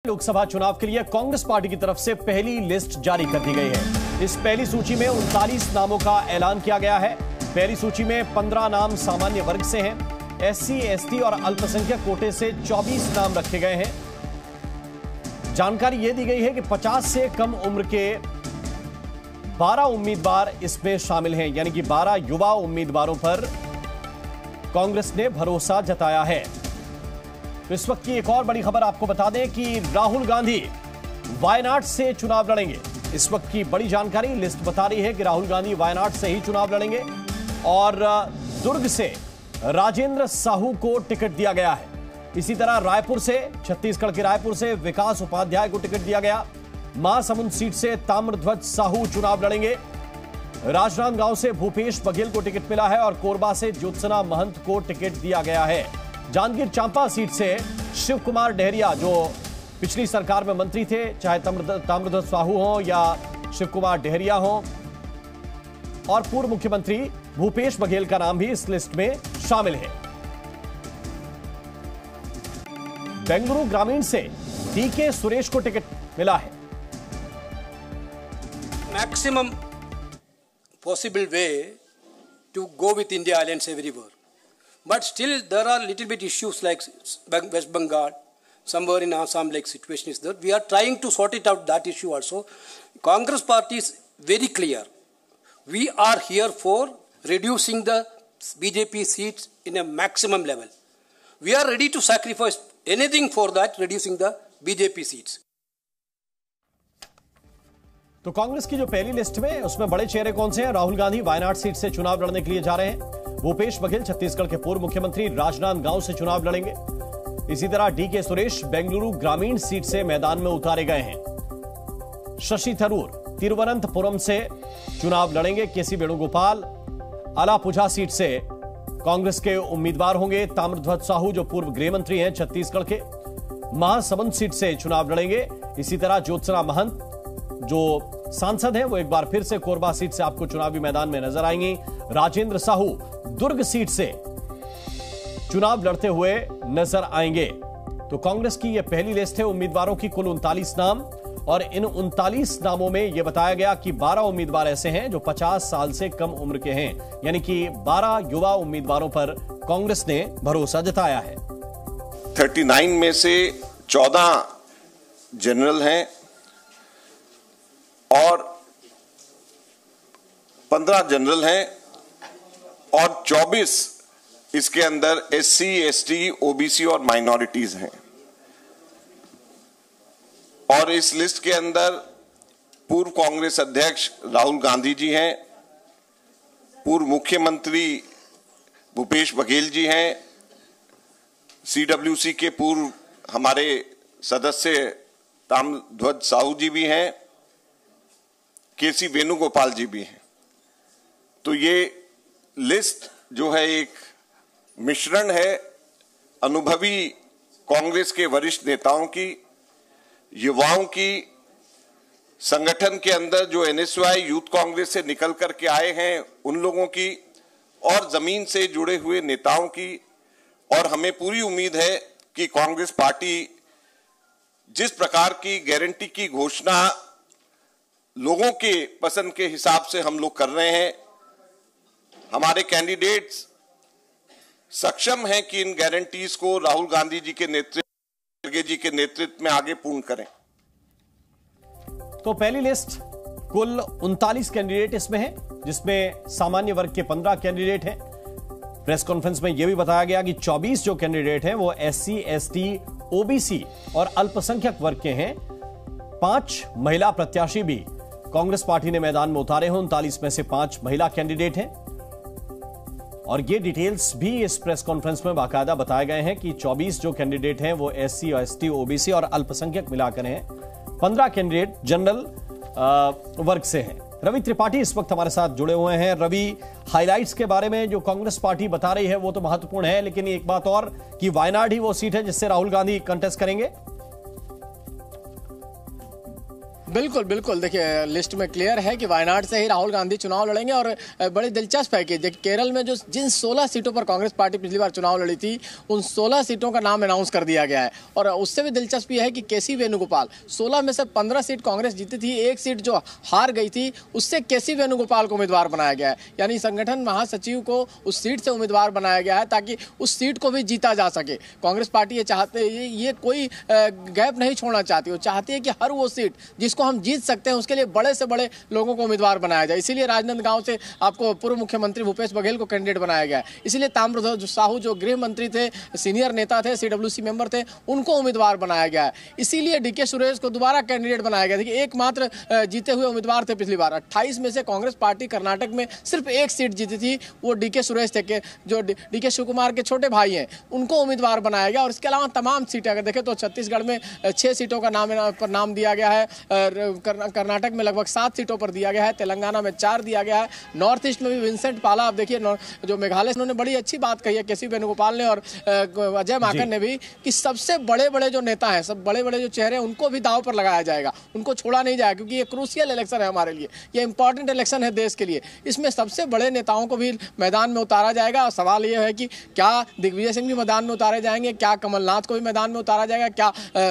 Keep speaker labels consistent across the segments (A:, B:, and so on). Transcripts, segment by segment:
A: लोकसभा चुनाव के लिए कांग्रेस पार्टी की तरफ से पहली लिस्ट जारी कर दी गई है। इस पहली सूची में 39 नामों का ऐलान किया गया है। पहली सूची में 15 नाम सामान्य वर्ग से हैं। एससी, एसटी और अल्पसंख्यक कोटे से 24 नाम रखे गए हैं। जानकारी यह दी गई है कि 50 से कम उम्र के 12 उम्मीदवार इसमें शामिल हैं, यानी कि 12 युवा उम्मीदवारों पर कांग्रेस ने भरोसा जताया है। तो इस वक्त की एक और बड़ी खबर आपको बता दें कि राहुल गांधी वायनाड से चुनाव लड़ेंगे। इस वक्त की बड़ी जानकारी लिस्ट बता रही है कि राहुल गांधी वायनाड से ही चुनाव लड़ेंगे और दुर्ग से राजेंद्र साहू को टिकट दिया गया है। इसी तरह रायपुर से, छत्तीसगढ़ के रायपुर से विकास उपाध्याय को टिकट दिया गया। महासमुंद सीट से ताम्रध्वज साहू चुनाव लड़ेंगे। राजनांदगांव से भूपेश बघेल को टिकट मिला है और कोरबा से ज्योत्सना महंत को टिकट दिया गया है। जांजगीर चांपा सीट से शिव कुमार डहरिया, जो पिछली सरकार में मंत्री थे, चाहे ताम्रध्वज साहू हो या शिव कुमार डहरिया हो, और पूर्व मुख्यमंत्री भूपेश बघेल का नाम भी इस लिस्ट में शामिल है। बेंगलुरु ग्रामीण से डीके सुरेश को टिकट मिला है।
B: Maximum possible way to go with India alliance everywhere. But still there are little bit issues like West Bengal, somewhere in Assam like situation is there. We are trying to sort it out, that issue also. Congress party is very clear. We are here for reducing the BJP seats in a maximum level. We are ready to sacrifice anything for that, reducing the BJP seats.
A: तो कांग्रेस की जो पहली list में उसमें बड़े चेहरे कौन से हैं? राहुल गांधी वायनाड सीट से चुनाव लड़ने के लिए जा रहे हैं। भूपेश बघेल छत्तीसगढ़ के पूर्व मुख्यमंत्री राजनांदगांव से चुनाव लड़ेंगे। इसी तरह डीके सुरेश बेंगलुरु ग्रामीण सीट से मैदान में उतारे गए हैं। शशि थरूर तिरुवनंतपुरम से चुनाव लड़ेंगे। केसी वेणुगोपाल अलापुझा सीट से कांग्रेस के उम्मीदवार होंगे। ताम्रध्वज साहू जो पूर्व गृह मंत्री हैं छत्तीसगढ़ के, महासमुंद सीट से चुनाव लड़ेंगे। इसी तरह ज्योत्सना महंत जो सांसद हैं वो एक बार फिर से कोरबा सीट से आपको चुनावी मैदान में नजर आएंगी। राजेंद्र साहू दुर्ग सीट से चुनाव लड़ते हुए नजर आएंगे। तो कांग्रेस की यह पहली लिस्ट है उम्मीदवारों की, कुल 39 नाम, और इन 39 नामों में यह बताया गया कि 12 उम्मीदवार ऐसे हैं जो 50 साल से कम उम्र के हैं, यानी कि 12 युवा उम्मीदवारों पर कांग्रेस ने भरोसा जताया है।
C: 39 में से 14 जनरल हैं और 15 जनरल हैं और 24 इसके अंदर एससी, एसटी, ओबीसी और माइनॉरिटीज हैं। और इस लिस्ट के अंदर पूर्व कांग्रेस अध्यक्ष राहुल गांधी जी हैं, पूर्व मुख्यमंत्री भूपेश बघेल जी हैं, सीडब्ल्यूसी के पूर्व हमारे सदस्य ताम्रध्वज साहू जी भी हैं, केसी वेणुगोपाल जी भी हैं। तो ये लिस्ट जो है एक मिश्रण है अनुभवी कांग्रेस के वरिष्ठ नेताओं की, युवाओं की, संगठन के अंदर जो एनएसयूआई यूथ कांग्रेस से निकल करके आए हैं उन लोगों की, और जमीन से जुड़े हुए नेताओं की। और हमें पूरी उम्मीद है कि कांग्रेस पार्टी जिस प्रकार की गारंटी की घोषणा लोगों के पसंद के हिसाब से हम लोग कर रहे हैं, हमारे कैंडिडेट्स सक्षम हैं कि इन गारंटीज को राहुल गांधी जी के नेतृत्व में आगे पूर्ण करें।
A: तो पहली लिस्ट कुल 39 कैंडिडेट इसमें है, जिसमें सामान्य वर्ग के 15 कैंडिडेट हैं। प्रेस कॉन्फ्रेंस में यह भी बताया गया कि 24 जो कैंडिडेट हैं वो एससी, एसटी, ओबीसी और अल्पसंख्यक वर्ग के हैं। 5 महिला प्रत्याशी भी कांग्रेस पार्टी ने मैदान में उतारे हैं। 39 में से 5 महिला कैंडिडेट हैं और ये डिटेल्स भी इस प्रेस कॉन्फ्रेंस में बाकायदा बताए गए हैं कि 24 जो कैंडिडेट हैं वो एससी, एसटी, ओबीसी और अल्पसंख्यक मिलाकर हैं। 15 कैंडिडेट जनरल वर्ग से हैं। रवि त्रिपाठी इस वक्त हमारे साथ जुड़े हुए हैं। रवि, हाइलाइट्स के बारे में जो कांग्रेस पार्टी बता रही है वो तो महत्वपूर्ण है, लेकिन एक बात और कि वायनाड ही वो सीट है जिससे राहुल गांधी कंटेस्ट करेंगे।
D: बिल्कुल बिल्कुल, देखिए लिस्ट में क्लियर है कि वायनाड से ही राहुल गांधी चुनाव लड़ेंगे। और बड़ी दिलचस्प है कि देखिए केरल में जो जिन 16 सीटों पर कांग्रेस पार्टी पिछली बार चुनाव लड़ी थी, उन 16 सीटों का नाम अनाउंस कर दिया गया है। और उससे भी दिलचस्प यह है कि केसी वेणुगोपाल, 16 में से 15 सीट कांग्रेस जीती थी, एक सीट जो हार गई थी उससे केसी वेणुगोपाल को उम्मीदवार बनाया गया है। यानी संगठन महासचिव को उस सीट से उम्मीदवार बनाया गया है ताकि उस सीट को भी जीता जा सके। कांग्रेस पार्टी ये कोई गैप नहीं छोड़ना चाहती, वो चाहती है कि हर वो सीट जिसको हम जीत सकते हैं उसके लिए बड़े से बड़े लोगों को उम्मीदवार बनाया जाए। इसीलिए राजनांदगांव से आपको पूर्व मुख्यमंत्री भूपेश बघेल को कैंडिडेट बनाया गया है। इसीलिए ताम्रध्वज साहू जो गृह मंत्री थे, सीनियर नेता थे, सीडब्ल्यूसी मेंबर थे, उनको उम्मीदवार बनाया गया है। इसीलिए डीके सुरेश को दोबारा कैंडिडेट बनाया गया। देखिए एकमात्र जीते हुए उम्मीदवार थे पिछली बार। 28 में से कांग्रेस पार्टी कर्नाटक में सिर्फ एक सीट जीती थी, वो डीके सुरेश थे, जो डीके शिवकुमार के छोटे भाई हैं, उनको उम्मीदवार बनाया गया। और इसके अलावा तमाम सीटें अगर देखें तो छत्तीसगढ़ में 6 सीटों का नाम दिया गया है, कर्नाटक में लगभग 7 सीटों पर दिया गया है, तेलंगाना में 4 दिया गया है, नॉर्थ ईस्ट में भी विंसेंट पाला, आप देखिए जो मेघालय, उन्होंने बड़ी अच्छी बात कही है केसी वेणुगोपाल ने और अजय माकन ने भी, कि सबसे बड़े बड़े जो नेता हैं, सब बड़े बड़े जो चेहरे हैं, उनको भी दांव पर लगाया जाएगा, उनको छोड़ा नहीं जाएगा, क्योंकि ये क्रूशियल इलेक्शन है हमारे लिए, ये इंपॉर्टेंट इलेक्शन है देश के लिए। इसमें सबसे बड़े नेताओं को भी मैदान में उतारा जाएगा। और सवाल ये है कि क्या दिग्विजय सिंह भी मैदान में उतारे जाएंगे, क्या कमलनाथ को भी मैदान में उतारा जाएगा, क्या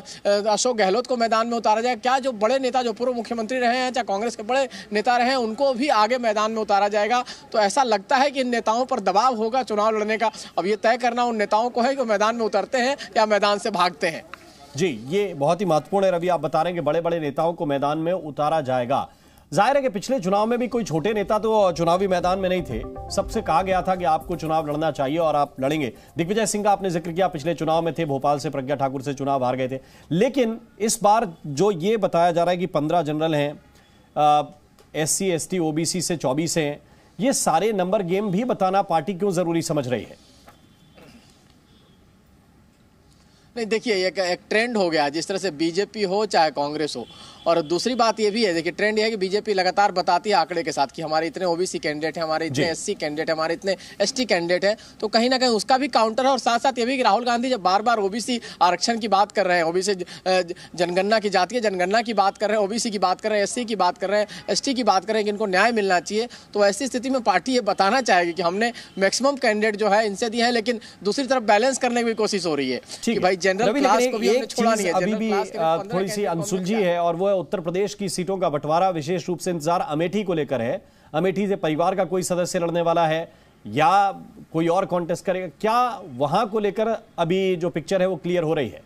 D: अशोक गहलोत को मैदान में उतारा जाएगा, क्या जो बड़े नेता जो पूर्व मुख्यमंत्री रहे हैं, चाहे कांग्रेस के बड़े नेता रहे हैं, उनको भी आगे मैदान में उतारा जाएगा। तो ऐसा लगता है कि इन नेताओं पर दबाव होगा चुनाव लड़ने का। अब ये तय करना उन नेताओं को है कि मैदान में उतरते हैं या मैदान से भागते हैं।
A: जी, ये बहुत ही महत्वपूर्ण है रवि, आप बता रहे हैं कि बड़े बड़े नेताओं को मैदान में उतारा जाएगा। जाहिर है कि पिछले चुनाव में भी कोई छोटे नेता तो चुनावी मैदान में नहीं थे, सबसे कहा गया था कि आपको चुनाव लड़ना चाहिए और आप लड़ेंगे। दिग्विजय सिंह का आपने जिक्र किया, पिछले चुनाव में थे, भोपाल से प्रज्ञा ठाकुर से चुनाव हार गए थे। लेकिन इस बार जो ये बताया जा रहा है कि 15 जनरल हैं, SC ST OBC से 24 हैं, ये सारे नंबर गेम भी बताना पार्टी क्यों जरूरी समझ रही है?
D: नहीं, देखिए एक ट्रेंड हो गया, जिस तरह से बीजेपी हो चाहे कांग्रेस हो। और दूसरी बात ये भी है, देखिए ट्रेंड ये है कि बीजेपी लगातार बताती है आंकड़े के साथ कि हमारे इतने ओबीसी कैंडिडेट हैं, हमारे इतने SC कैंडिडेट हैं, हमारे इतने ST कैंडिडेट हैं। तो कहीं ना कहीं उसका भी काउंटर है। और साथ साथ ये भी कि राहुल गांधी जब बार बार ओबीसी आरक्षण की बात कर रहे हैं, ओबीसी जनगणना की, जातीय जनगणना की बात कर रहे हैं, ओबीसी की बात कर रहे हैं, SC की बात कर रहे हैं, ST की बात कर रहे हैं कि इनको न्याय मिलना चाहिए, तो ऐसी स्थिति में पार्टी ये बताना चाहेगी कि हमने मैक्सिमम कैंडिडेट जो है इनसे दिए हैं, लेकिन दूसरी तरफ बैलेंस करने की भी कोशिश हो रही है कि भाई जनरल क्लास को भी हमने छोड़ा नहीं है।
A: अभी भी थोड़ी सी अनसुलझी है और वो उत्तर प्रदेश की सीटों का बंटवारा। विशेष रूप से इंतजार अमेठी को लेकर है। अमेठी से परिवार का कोई सदस्य लड़ने वाला है या कोई और कॉन्टेस्ट करेगा, क्या वहां को लेकर अभी जो पिक्चर है वो क्लियर हो रही है?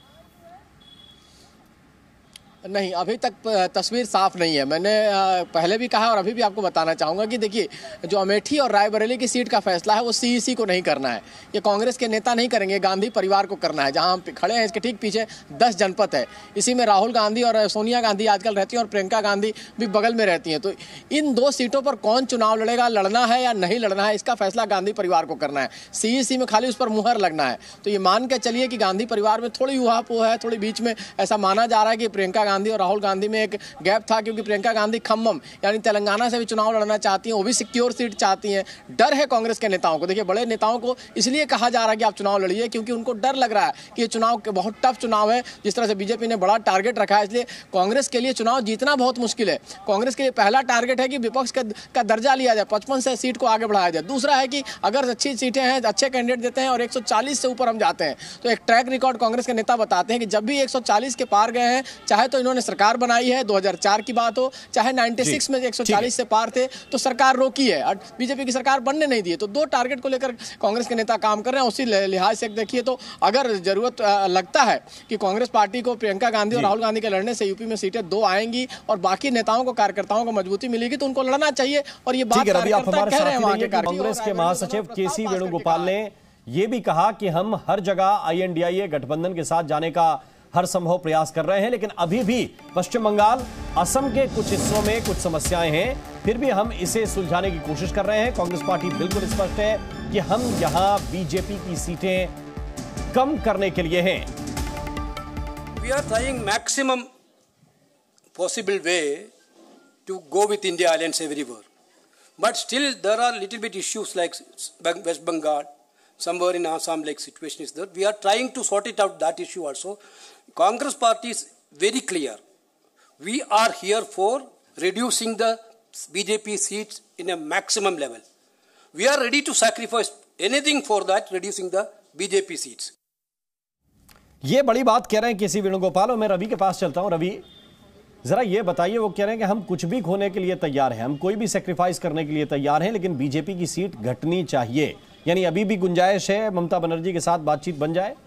D: नहीं, अभी तक तस्वीर साफ नहीं है। मैंने पहले भी कहा और अभी भी आपको बताना चाहूँगा कि देखिए जो अमेठी और रायबरेली की सीट का फैसला है वो CEC को नहीं करना है, ये कांग्रेस के नेता नहीं करेंगे, गांधी परिवार को करना है। जहां हम खड़े हैं इसके ठीक पीछे 10 जनपद है, इसी में राहुल गांधी और सोनिया गांधी आजकल रहती हैं और प्रियंका गांधी भी बगल में रहती हैं। तो इन 2 सीटों पर कौन चुनाव लड़ेगा, लड़ना है या नहीं लड़ना है, इसका फैसला गांधी परिवार को करना है। CEC में खाली उस पर मुहर लगना है। तो ये मान के चलिए कि गांधी परिवार में थोड़ी ऊहापोह है, थोड़ी बीच में ऐसा माना जा रहा है कि प्रियंका गांधी और राहुल गांधी में एक गैप था, क्योंकि प्रियंका गांधी खम्मम यानी तेलंगाना से भी चुनाव लड़ना चाहती हैं, वो भी सिक्योर सीट चाहती हैं। डर है कांग्रेस के नेताओं को। देखिए बड़े नेताओं को इसलिए कहा जा रहा है कि आप चुनाव लड़िए, क्योंकि उनको डर लग रहा है कि ये चुनाव बहुत टफ चुनाव है। जिस तरह से बीजेपी ने बड़ा टारगेट रखा है, इसलिए कांग्रेस के लिए चुनाव जीतना बहुत मुश्किल है। कांग्रेस के लिए पहला टारगेट है कि विपक्ष का दर्जा लिया जाए, 55 से सीट को आगे बढ़ाया जाए। दूसरा है कि अगर अच्छी सीटें हैं, अच्छे कैंडिडेट देते हैं और 140 से ऊपर हम जाते हैं, तो एक ट्रैक रिकॉर्ड कांग्रेस के नेता बताते हैं कि जब भी 140 के पार गए हैं, चाहे तो इन्होंने सरकार बनाई है, 2004 की बात हो, चाहे 96 में 140 से पार थे तो सरकार रोकी है और बीजेपी की सरकार बनने नहीं दी है। तो 2 टारगेट को लेकर कांग्रेस के नेता काम कर रहे हैं। उसी लिहाज से देखिए तो अगर जरूरत लगता है कि कांग्रेस पार्टी को प्रियंका गांधी और राहुल गांधी के लड़ने से यूपी में सीटें 2 आएंगी और बाकी नेताओं को, कार्यकर्ताओं को मजबूती मिलेगी, तो उनको लड़ना चाहिए। और ये बात
A: कांग्रेस के महासचिव केसी वेणुगोपाल ने यह भी कहा कि हम हर जगह INDIA गठबंधन के साथ जाने का हर संभव प्रयास कर रहे हैं, लेकिन अभी भी पश्चिम बंगाल, असम के कुछ हिस्सों में कुछ समस्याएं हैं, फिर भी हम इसे सुलझाने की कोशिश कर रहे हैं। कांग्रेस पार्टी बिल्कुल स्पष्ट है कि हम यहां बीजेपी की सीटें कम करने के लिए हैं।
B: We are trying maximum possible way to go with India alliance everywhere, but still there are little bit issues like West Bengal, somewhere in Assam like situation is there. We are trying to sort it out, that issue also. Congress party is very clear. We are here for reducing the BJP seats in a maximum level. We are ready to sacrifice anything for that, reducing the BJP seats.
A: ये बड़ी बात कह रहे हैं केसी वेणुगोपाल। और मैं रवि के पास चलता हूं। रवि, जरा ये बताइए, वो कह रहे हैं कि हम कुछ भी खोने के लिए तैयार हैं, हम कोई भी सेक्रीफाइस करने के लिए तैयार हैं, लेकिन बीजेपी की सीट घटनी चाहिए। यानी अभी भी गुंजाइश है ममता बनर्जी के साथ बातचीत बन जाए?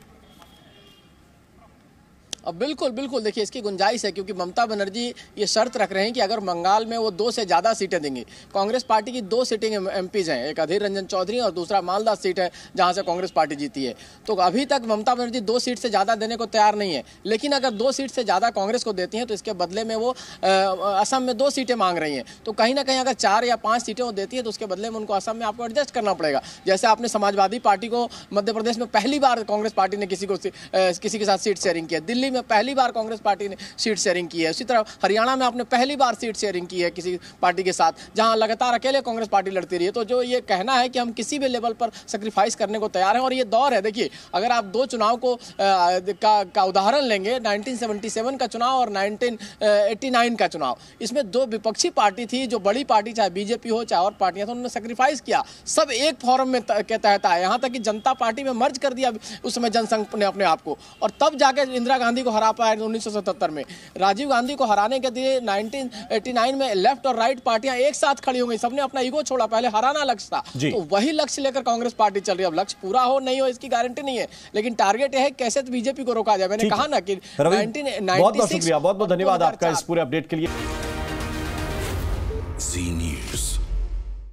D: अब बिल्कुल बिल्कुल देखिए, इसकी गुंजाइश है, क्योंकि ममता बनर्जी ये शर्त रख रहे हैं कि अगर बंगाल में वो 2 से ज़्यादा सीटें देंगी। कांग्रेस पार्टी की 2 सिटिंग एमपीज हैं, एक अधीर रंजन चौधरी और दूसरा मालदा सीट है जहां से कांग्रेस पार्टी जीती है। तो अभी तक ममता बनर्जी 2 सीट से ज़्यादा देने को तैयार नहीं है, लेकिन अगर 2 सीट से ज़्यादा कांग्रेस को देती हैं तो इसके बदले में वो असम में 2 सीटें मांग रही हैं। तो कहीं ना कहीं अगर 4 या 5 सीटें वो देती है तो उसके बदले में उनको असम में आपको एडजस्ट करना पड़ेगा। जैसे आपने समाजवादी पार्टी को मध्य प्रदेश में पहली बार कांग्रेस पार्टी ने किसी के साथ सीट शेयरिंग किया, दिल्ली में पहली बार कांग्रेस पार्टी ने सीट शेयरिंग की है, उसी तरह हरियाणा में आपने पहली बार सीट शेयरिंग की है किसी पार्टी के साथ, जहां लगातार अकेले कांग्रेस पार्टी लड़ती रही है। तो जो ये कहना है कि हम किसी भी लेवल पर सैक्रिफाइस करने को तैयार हैं, और ये दौर है। देखिए, अगर आप 2 चुनाव का उदाहरण लेंगे, 1977 का चुनाव और 1989 का चुनाव, इसमें 2 विपक्षी पार्टी थी। जो बड़ी पार्टी चाहे बीजेपी हो चाहे और पार्टियां, तो उन्होंने सैक्रिफाइस किया, सब एक फॉरम में के तहत आए, यहां तक कि जनता पार्टी में मर्ज कर दिया उस समय जनसंघ ने अपने आप को, और तब जाके इंदिरा गांधी को हरा पाया 1977 में। राजीव गांधी को हराने के लिए 1989 में लेफ्ट और राइट पार्टियां एक साथ खड़ी हो गई, सबने अपना ईगो छोड़ा, पहले हराना लक्ष्य था। तो वही लक्ष्य लेकर कांग्रेस पार्टी चल रही है। अब लक्ष्य पूरा हो नहीं हो इसकी गारंटी नहीं है, लेकिन टारगेट है कैसे बीजेपी को रोका जाए। मैंने कहा ना कि 1996।
A: बहुत बहुत शुक्रिया, बहुत बहुत धन्यवाद आपका इस पूरे अपडेट के लिए।